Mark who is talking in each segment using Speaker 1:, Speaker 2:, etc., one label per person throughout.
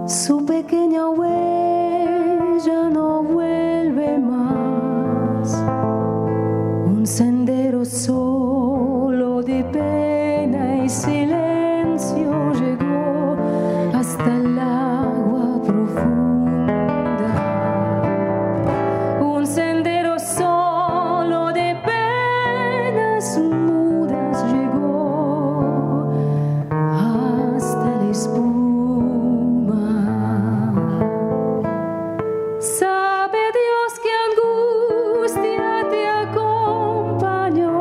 Speaker 1: Su pequeña huella no vuelve más. Un sendero solo de pena y silencio llegó hasta el agua profunda. Un sendero solo de penas mudas llegó hasta la espuma. Sabe Dios qué angustia te acompañó,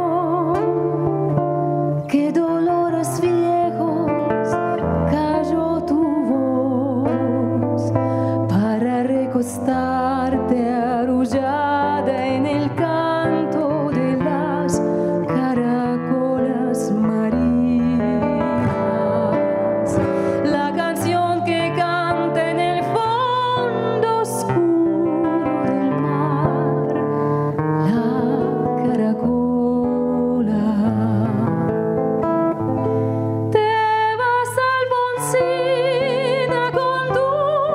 Speaker 1: qué dolores viejos cayó tu voz para recostarte arrullada en el canto de las caracolas marinas. La canción que canta en el fondo oscuro del mar, la caracola. Te vas, Alfonsina, con tu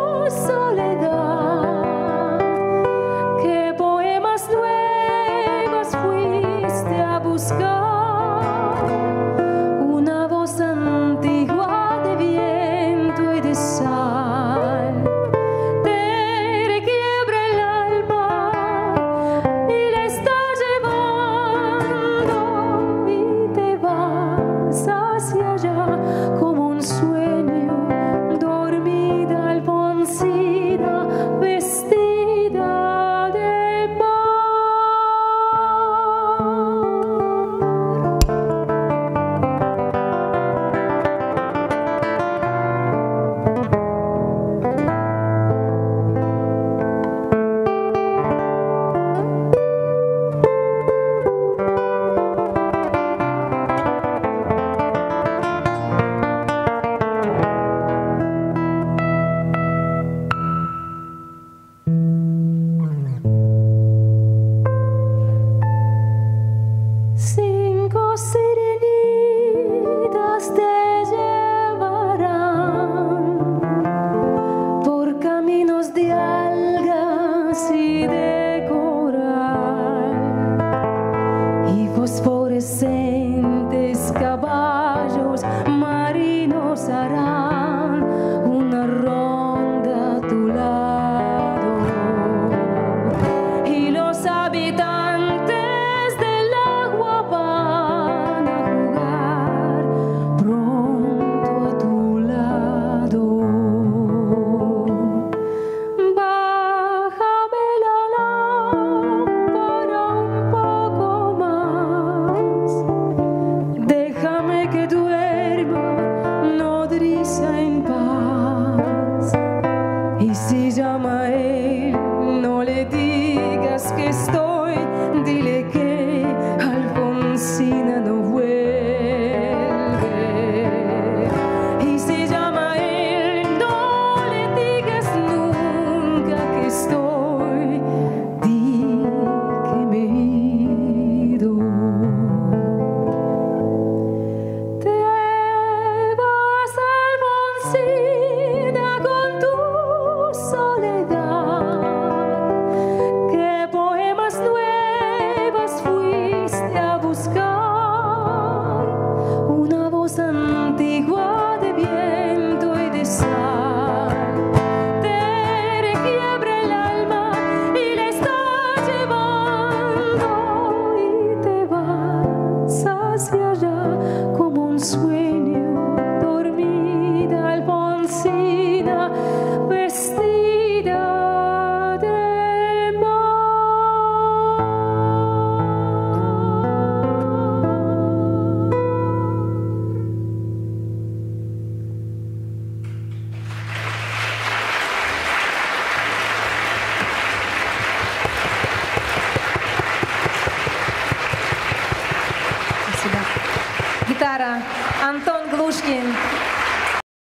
Speaker 1: soledad. ¿Qué poemas nuevos fuiste a buscar? Una voz antigua de viento y de sal te requiebra el alma y la está llevando, y te vas hacia allá como un sueño, dormida Alfonsina, vestida de mar. Cinco sirenitas te llevarán por caminos de algas y de coral, y fosforescentes caballos marinos harán una ronda a tu lado, y los habitantes del agua van a jugar pronto a tu lado. Bájame la lámpara un poco más, déjame que duerma nodriza en paz. Y si llama a él, no le digas que estoy, dile que Alfonsina no vuelve. Y si llama a él, no le digas nunca que estoy, di que me he ido. Te vas, Alfonsina, con tu soledad. ¿Qué poemas nuevos fuiste a buscar? Una voz antigua de viento y de sal te requiebra el alma y la está llevando, y te vas hacia allá como un sueño, dormida Alfonsina, vestida de mar.
Speaker 2: Спасибо. Гитара Антон Глушкин.